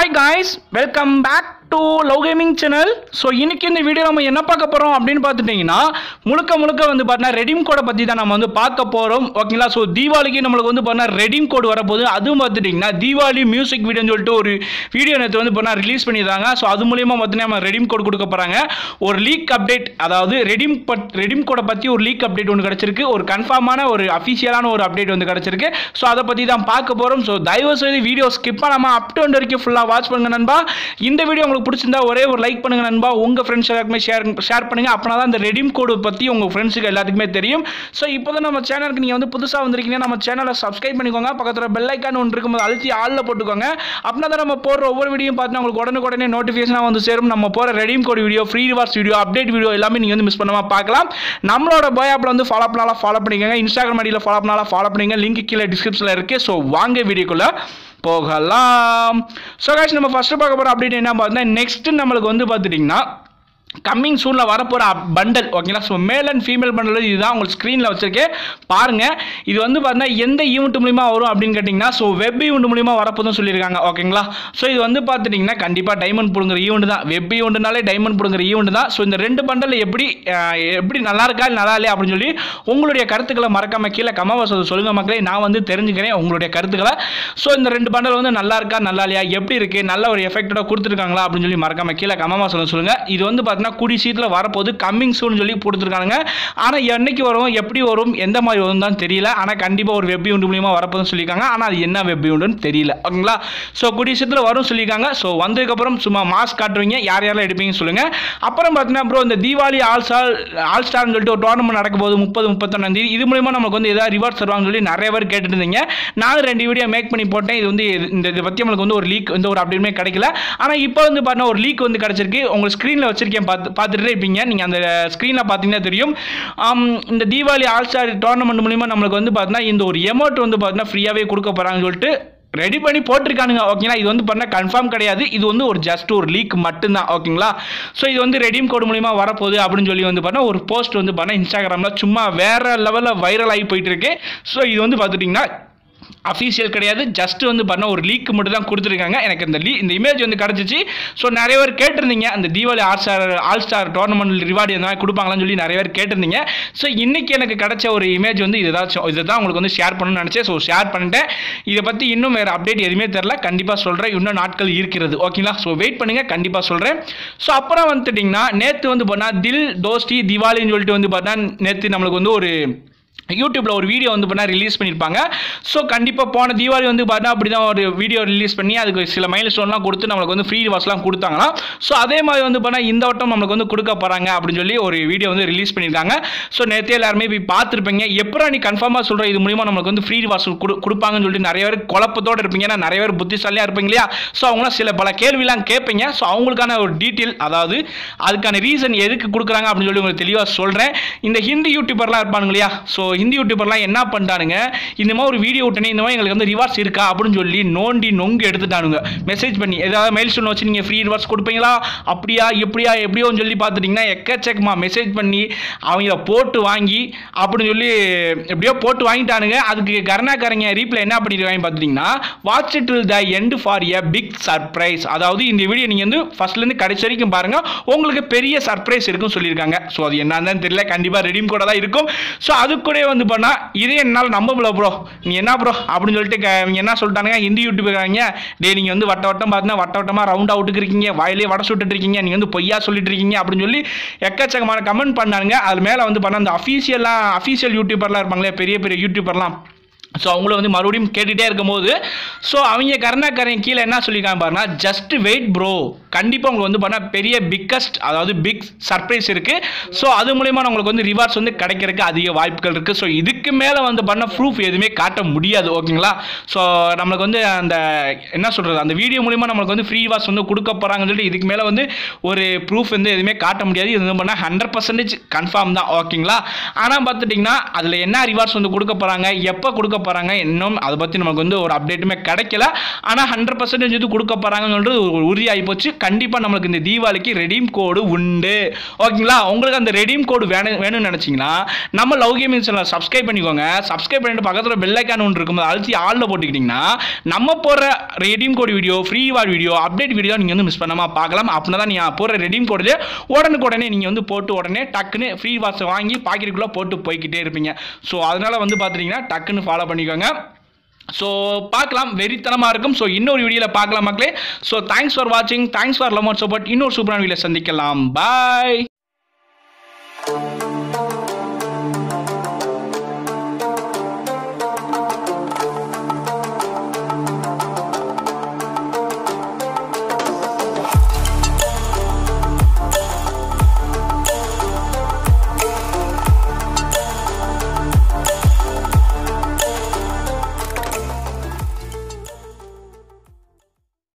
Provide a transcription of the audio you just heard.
Hi guys, welcome back to Love Gaming channel. So இன்னைக்கு இந்த video நம்ம என்ன பார்க்க போறோம் அப்படினு பார்த்துட்டீங்கன்னா முழுக்க வந்து பார்த்தா ரெடீம் கோட பத்தி தான் நம்ம வந்து பார்க்க போறோம். ஓகேங்களா? சோ தீபாவளிக்கு நமக்கு வந்து பார்த்தா ரெடீம் கோட் வர போகுது. அதுவும் பார்த்துட்டீங்கன்னா தீபாவளி மியூசிக் வீடியோன்னு சொல்லிட்டு ஒரு வீடியோ நேத்து வந்து பார்த்தா ரிலீஸ் பண்ணிருக்காங்க. சோ அது மூலமா பார்த்தீங்கன்னா நம்ம ரெடீம் கோட் கொடுக்க போறாங்க. ஒரு லீக் அப்டேட், அதாவது ரெடீம் கோட பத்தி ஒரு லீக் அப்டேட் ஒன்று கிடைச்சிருக்கு. ஒரு கன்ஃபார்மான ஒரு அபிஷியலான ஒரு அப்டேட் வந்து கிடைச்சிருக்கு. சோ அதை பத்தி தான் பார்க்க போறோம். சோ தயவு செய்து வீடியோ ஸ்கிப் பண்ணாம அப் டு எண்ட் வரைக்கும் ஃபுல்லா வாட்ச் பண்ணுங்க நண்பா. இந்த வீடியோ உங்களுக்கு பிடிச்சிருந்தா ஒரே ஒரு லைக் பண்ணுங்க நண்பா. உங்க ஃப்ரெண்ட்ஸ் எல்லாருக்குமே ஷேர் பண்ணுங்க. அப்பனா தான் இந்த ரெடீம் கோட் பத்தி உங்க ஃப்ரெண்ட்ஸ்க்கு எல்லாத்துக்குமே தெரியும். சோ இப்போதான் நம்ம சேனலுக்கு நீங்க வந்து புதுசா வந்திருக்கீங்க, நம்ம சேனலை சப்ஸ்கிரைப் பண்ணிக்கோங்க. பக்கத்துல பெல் ஐகான் ஒன்று இருக்கும்போது அழுத்தி ஆல்ல போட்டுக்கோங்க. அப்பனா தான் நம்ம போடுற ஒவ்வொரு வீடியோ பார்த்து உங்களுக்கு உடனே நோட்டிஃபிகேஷனா வந்து சேரும். நம்ம போற redeem code video, free rewards video, update video எல்லாமே நீங்க வந்து மிஸ் பண்ணாம பார்க்கலாம். நம்மளோட பாய் ஆப்ல வந்து ஃபாலோ பண்ணாலும் ஃபாலோ பண்ணிக்கோங்க. இன்ஸ்டாகிராம் ஐடியில ஃபாலோ பண்ணாலும் ஃபாலோ பண்ணுங்க. லிங்க் கீழே டிஸ்கிரிப்ஷன்ல இருக்கு. சோ வாங்க வீடியோக்குள்ள போகலாம். ஸோ गाइस நம்ம ஃபர்ஸ்ட் பார்க்க போகிற அப்டேட் என்ன பார்த்தீங்கன்னா, நெக்ஸ்ட் நம்மளுக்கு வந்து பார்த்துட்டிங்கன்னா கம்மிங் சூனில் வரப்போகிற பண்டல். ஓகேங்களா? So male and female bundle இதுதான் உங்களுக்கு ஸ்க்ரீனில் வச்சிருக்கேன் பாருங்கள். இது வந்து பார்த்தீங்கன்னா எந்த ஈவெண்ட் மூலிமா வரும் அப்படின்னு கேட்டிங்கன்னா, ஸோ வெப் ஈவெண்ட் மூலிமா வரப்போதும் சொல்லியிருக்காங்க. ஓகேங்களா? ஸோ இது வந்து பார்த்துட்டிங்கன்னா கண்டிப்பாக டைமண்ட் பிடுங்குற ஈவெண்ட் தான். வெப் ஈவெண்ட்னாலே டைமண்ட் பிடுங்குற ஈவெண்ட் தான். ஸோ இந்த ரெண்டு பண்டல் எப்படி நல்லா இருக்கா நல்லா இல்லையா அப்படின்னு சொல்லி உங்களுடைய கருத்துக்களை மறக்காம கீழே கமெண்ட் சொல்லுங்கள் மக்களே. நான் வந்து தெரிஞ்சுக்கிறேன் உங்களுடைய கருத்துக்களை. ஸோ இந்த ரெண்டு பண்டல் வந்து நல்லா இருக்கா நல்லா இல்லையா, எப்படி இருக்குது, நல்ல ஒரு எஃபெக்டோட கொடுத்துருக்காங்களா அப்படின்னு சொல்லி மறக்காம கீழே கமெண்ட் சொல்லுங்கள். இது வந்து பார்த்தீங்கன்னா கூடி சீட்டில் வரப்போது கம்மிங் சூன் சொல்லி கொடுத்துருக்காங்க. ஆனால் என்னைக்கு வரும், எப்படி வரும், எந்த மாதிரி வரும் தான் தெரியல. ஆனால் கண்டிப்பாக ஒரு வெப் ஈவெண்ட் மூலியமாக வரப்போதுன்னு சொல்லியிருக்காங்க. ஆனால் அது என்ன வெப் ஈவெண்ட்னு தெரியல. ஓகேங்களா? ஸோ கூடிய சீட்டில் வரும் சொல்லியிருக்காங்க. ஸோ வந்ததுக்கப்புறம் சும்மா மாஸ்க் காட்டுவீங்க, யாரெல்லாம் எடுப்பீங்கன்னு சொல்லுங்கள். அப்புறம் பார்த்தீங்கன்னா ப்ரோ இந்த தீபாவளி ஆல் ஸ்டார்னு சொல்லிட்டு ஒரு டோர்னமெண்ட் நடக்க போது 30-31 இது மூலிமா நமக்கு வந்து ஏதாவது ரிவார்ட்ஸ் தருவாங்கன்னு சொல்லி நிறைய பேர் கேட்டுட்டு இருந்தீங்க. நானும் 2 வீடியோ மேக் பண்ணி போட்டேன். இது வந்து இதை பற்றி நம்மளுக்கு வந்து ஒரு லீக் வந்து ஒரு அப்டேட்டுமே கிடைக்கல. ஆனால் இப்போ வந்து பார்த்தீங்கன்னா ஒரு லீக் வந்து கிடைச்சிருக்கு. உங்களுக்கு ஸ்க்ரீனில் வச்சிருக்கேன், பார்த்துட்டு இருப்பீங்க. நீங்கள் அந்த ஸ்க்ரீனில் பார்த்தீங்கன்னா தெரியும். இந்த தீபாவளி ஆல் ஸ்டார் டோர்னமெண்ட் மூலிமா நம்மளுக்கு வந்து பார்த்தீங்கன்னா இந்த ஒரு எமௌண்ட் வந்து பார்த்தீங்கன்னா ஃப்ரீயாகவே கொடுக்க போகிறாங்கன்னு சொல்லிட்டு ரெடி பண்ணி போட்டிருக்கானுங்க. ஓகேங்களா? இது வந்து பார்த்தா கன்ஃபார்ம் கிடையாது. இது வந்து ஒரு ஜஸ்ட் ஒரு லீக் மட்டும்தான். ஓகேங்களா? ஸோ இது வந்து ரெடீம் கோட் மூலிமா வரப்போகுது அப்படின்னு சொல்லி வந்து பார்த்தா ஒரு போஸ்ட் வந்து பார்த்தா இன்ஸ்டாகிராமில் சும்மா வேற லெவலில் வைரல் ஆகி போயிட்டு இருக்கு. ஸோ இது வந்து பார்த்துட்டிங்கன்னா அஃபீஷியல் கிடையாது, ஜஸ்ட் வந்து பண்ண ஒரு லீக் மட்டும் தான் கொடுத்துருக்காங்க. எனக்கு இந்த இமேஜ் வந்து கிடச்சிச்சு. ஸோ நிறைய பேர் கேட்டிருந்தீங்க அந்த Deepavali all star tournament reward எதனா கொடுப்பாங்களான்னு சொல்லி நிறைய பேர் கேட்டிருந்தீங்க. ஸோ இன்னைக்கு எனக்கு கிடைச்ச ஒரு இமேஜ் வந்து இதை தான் உங்களுக்கு வந்து ஷேர் பண்ணணும்னு நினச்சேன். ஸோ ஷேர் பண்ணிட்டேன். இதை பற்றி இன்னும் வேறு அப்டேட் எதுவுமே தெரில. கண்டிப்பாக சொல்கிறேன், இன்னும் நாட்கள் இருக்கிறது. ஓகேங்களா? ஸோ வெயிட் பண்ணுங்கள், கண்டிப்பாக சொல்கிறேன். ஸோ அப்புறம் வந்துட்டிங்கன்னா நேற்று வந்து பார்த்தா தில் தோஸ்தி தீபாவளின்னு சொல்லிட்டு வந்து பார்த்தா நேற்று நம்மளுக்கு வந்து ஒரு யூடியூப்ல ஒரு வீடியோ வந்து பண்ணா ரிலீஸ் பண்ணியிருப்பாங்க. ஸோ கண்டிப்பாக போன தீபாவளி வந்து பார்த்தா அப்படி தான் ஒரு வீடியோ ரிலீஸ் பண்ணி அதுக்கு சில மைல் ஸ்டோன்லாம் கொடுத்து நம்மளுக்கு வந்து ஃப்ரீ ரிவார்ட்ஸ்லாம் கொடுத்தாங்கன்னா, ஸோ அதே மாதிரி வந்து பண்ணால் இந்த வட்டம் நம்மளுக்கு வந்து கொடுக்க போகிறாங்க அப்படின்னு சொல்லி ஒரு வீடியோ வந்து ரிலீஸ் பண்ணியிருக்காங்க. ஸோ நேற்றே எல்லாருமே போய் பார்த்துருப்பீங்க. எப்போ நீ கன்ஃபார்மாக சொல்கிற இது மூலிமா நம்மளுக்கு வந்து ஃப்ரீ ரிவார்ட்ஸ் கொடுப்பாங்கன்னு சொல்லிட்டு நிறைய பேர் குழப்பத்தோடு இருப்பீங்க. ஏன்னா நிறைய பேர் புத்திசாலியாக இருப்பீங்க இல்லையா? ஸோ அவங்களாம் பல கேள்விலாம் கேட்பீங்க. ஸோ அவங்களுக்கான ஒரு டீட்டெயில், அதாவது அதுக்கான ரீசன் எதுக்கு கொடுக்குறாங்க அப்படின்னு சொல்லி உங்களுக்கு தெளிவாக சொல்கிறேன். இந்த ஹிந்தி யூடியூபர்லாம் இருப்பாங்க இல்லையா? ஸோ ஹிந்தி யூடியூபர்லாம் என்ன பண்ணிட்டானுங்க, இந்த மாதிரி ஒரு வீடியோ விட்டனே, இந்த மாதிரி எங்களுக்கு வந்து ரிவார்ட்ஸ் இருக்கா அப்படின்னு சொல்லி நொங்கு எடுத்துட்டானுங்க. மெசேஜ் பண்ணி ஏதாவது மெயில் ஸ்டோன் வச்சு நீங்கள் ஃப்ரீ ரிவார்ட்ஸ் கொடுப்பீங்களா, அப்படியா எப்படியோன்னு சொல்லி பார்த்துட்டிங்கன்னா எக்கச்சக்கமா மெசேஜ் பண்ணி அவங்க போட்டு வாங்கி அப்படின்னு சொல்லி எப்படியோ போட்டு வாங்கிட்டானுங்க. அதுக்கு கருணாக்காரங்க ரீப்ளை என்ன பண்ணிடுவாங்க பார்த்துட்டிங்கன்னா, watch it till the end for a big surprise. அதாவது இந்த வீடியோ நீங்கள் வந்து ஃபர்ஸ்ட்லேருந்து கடைசி வரைக்கும் பாருங்கள், உங்களுக்கு பெரிய சர்ப்ரைஸ் இருக்குன்னு சொல்லியிருக்காங்க. ஸோ அது என்னன்னு தெரியல, கண்டிப்பாக ரெடீம் கோட தான் இருக்கும். ஸோ அது கூட வந்து பண்ணால் இதே என்னால் நம்ப முடியல ப்ரோ, நீ என்ன ப்ரோ அப்படின்னு சொல்லிட்டு இவங்க என்ன சொல்லிட்டானுங்க, ஹிந்தி யூடியூபர்காரங்க, டே நீங்கள் வந்து வட்டம் பார்த்தீங்கன்னா வட்டமாக ரவுண்ட் அவுட்டுக்கு இருக்கீங்க, வாயிலே வடை சுட்டுட்டு இருக்கீங்க, நீங்கள் வந்து பொய்யா சொல்லிட்டு இருக்கீங்க அப்படின்னு சொல்லி எக்கச்சக்கமான கமெண்ட் பண்ணானுங்க. அது மேலே வந்து பண்ண அந்த அஃபீஷியல் யூடியூபர்லாம் இருப்பாங்களே, பெரிய யூடியூபர்லாம். ஸோ அவங்கள வந்து மறுபடியும் கேட்டுகிட்டே இருக்கும்போது ஸோ அவங்க கருணாக்காரன் கீழே என்ன சொல்லியிருக்காங்க பாருன்னா, ஜஸ்ட் வெயிட் ப்ரோ, கண்டிப்பாக உங்களுக்கு வந்து பண்ணால் பெரிய பிக் சர்ப்ரைஸ் இருக்குது. ஸோ அது மூலமா உங்களுக்கு வந்து ரிவார்ட்ஸ் வந்து கிடைக்கிறதுக்கு அதிக வாய்ப்புகள் இருக்குது. ஸோ இதுக்கு மேலே வந்து பண்ண ப்ரூஃப் எதுவுமே காட்ட முடியாது. ஓகேங்களா? ஸோ நம்மளுக்கு வந்து அந்த என்ன சொல்கிறது, அந்த வீடியோ மூலிமா நம்மளுக்கு வந்து ஃப்ரீ ரிவார்ட்ஸ் வந்து கொடுக்க போகிறாங்கன்னு சொல்லிட்டு இதுக்கு மேலே வந்து ஒரு ப்ரூஃப் வந்து எதுவுமே காட்ட முடியாது. இது வந்து பண்ணால் 100% கன்ஃபார்ம் தான். ஓகேங்களா? ஆனால் பார்த்துட்டிங்கன்னா அதில் என்ன ரிவார்ட்ஸ் வந்து கொடுக்க போகிறாங்க, எப்போ கொடுக்க கொடுக்க போகிறாங்க. இன்னும் அதை பற்றி நமக்கு வந்து ஒரு அப்டேட்டுமே கிடைக்கல. ஆனால் 100% இது கொடுக்க போகிறாங்கன்னு சொல்லிட்டு ஒரு உறுதியாகி போச்சு. கண்டிப்பாக நம்மளுக்கு இந்த தீபாவளிக்கு ரெடீம் கோடு உண்டு. ஓகேங்களா? உங்களுக்கு அந்த ரெடீம் கோடு வேணும்னு நினச்சிங்கன்னா நம்ம லவ் கேமிங் சேனலை சப்ஸ்கிரைப் பண்ணிக்கோங்க. சப்ஸ்கிரைப் பண்ணிட்டு பக்கத்தில் பெல் ஐக்கான் ஒன்று இருக்கும்போது அழுத்தி ஆளில் போட்டுக்கிட்டிங்கன்னா நம்ம போடுற redeem code video, free reward video, update video நீங்கள் வந்து மிஸ் பண்ணாமல் பார்க்கலாம். அப்படின்னா தான் நீங்கள் போடுற ரெடீம் கோடு உடனுக்குடனே நீங்கள் வந்து போட்டு உடனே டக்குன்னு ஃப்ரீ வாட்ஸ் வாங்கி பாக்கெட்டுக்குள்ளே போட்டு போய்கிட்டே இருப்பீங்க. ஸோ அதனால் வந்து பார்த்துட்டிங்கன்னா டக்குன்னு ஃபாலோ பண்ணிக்கோங்க. ஸோ பார்க்கலாம், வெறித்தனமாக இருக்கும். ஸோ இன்னொரு வீடியோவில் பார்க்கலாம் மக்களே. ஸோ தேங்க்ஸ் ஃபார் வாட்சிங், thanks for love and support. இன்னொரு சூப்பரான வீடியோவில் சந்திக்கலாம். பாய்.